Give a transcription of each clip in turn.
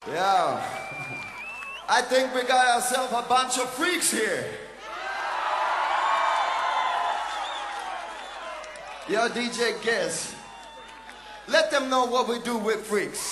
Yeah, I think we got ourselves a bunch of freaks here. Yo, DJ Guess, let them know what we do with freaks.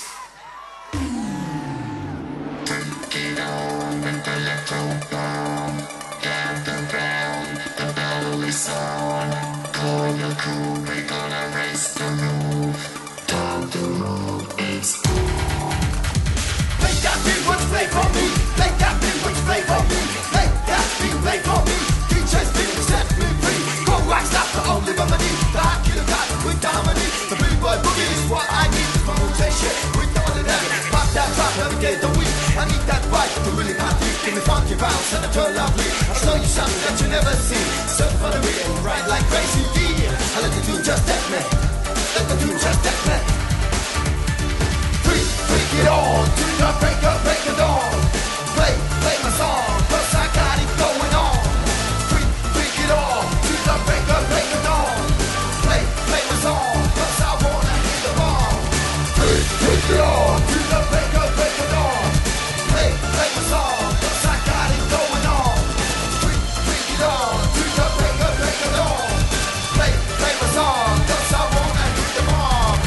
Get on with the electro bomb. Gather round, the battle is on. Call your crew, we're gonna race the roof. Time to move, it's Make that beat, what's play for me? Make that beat, what's play for me? Make that beat, play for me. DJ's beat, set me free. Go rock, stop the only remedy. The hot killer got with the harmony. The pretty boy boogie is what I need. My rotation with the ordinary. Pop that drop every day of the week. I need that vibe to really party. Give me funky bounce and I turn lovely. I'll show you something that you never see. Surf on the rhythm, ride like crazy. Yeah, I let the tune just that me. Let the tune just that me. Freak it on to the break of dawn. Play my song, 'cause I got it going on. Freak it on to the break of dawn. Play my song, 'cause I wanna hit the bomb. Freak it on to the break of dawn. Play my song, 'cause I got it going on. Freak it on to the break of dawn. Play my song, 'cause I wanna hit the bomb.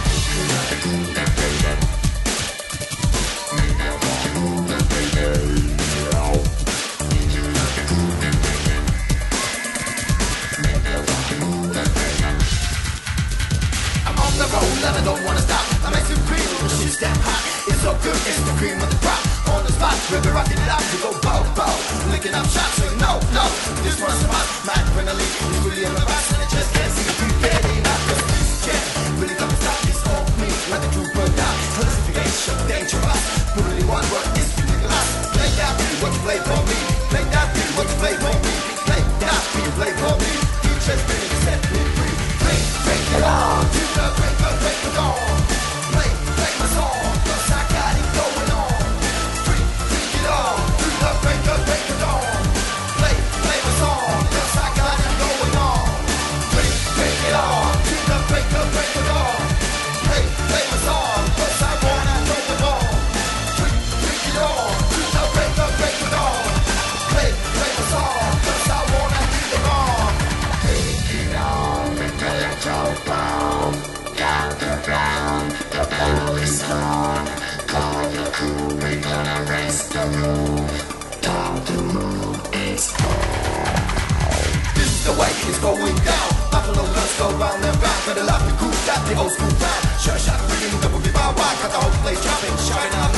And I don't wanna stop. I'm ice cream, the shit's damn hot. It's so good, it's the cream of the crop. On the spot, river rocking it out, you go bow, bow. Licking up shots, so no, this one's a must. Mad adrenaline, it's really on the box, and I just can't see you getting out. Cause this jam really comes stop, it's all me. Like the truth burned out, classification, dangerous. But really one word is ridiculous. Play that beat, what you play for me. Play that beat, what you play for me. Play that beat, you play for me. DJ's spinning, set me free. Break it on to the break of dawn. Play my song, 'cause I got it going on. Freak it on to the break of dawn. Play my song, 'cause I got it going on. Freak it on to the break of dawn. Play my song, 'cause I wanna throw the ball. Freak it on to the break of dawn. Play my song, 'cause I wanna hit the ball. Freak it on with the electro bomb. Gather round, the battle is on. Call your crew, we're gonna race the roof. Time to move, it's on. This is the way it's going down. Buffalo girls go round and round. Better love the groove, got the old school round. Sure shot, freaking double B-Bow-Wow. Got the whole place jumping, shouting out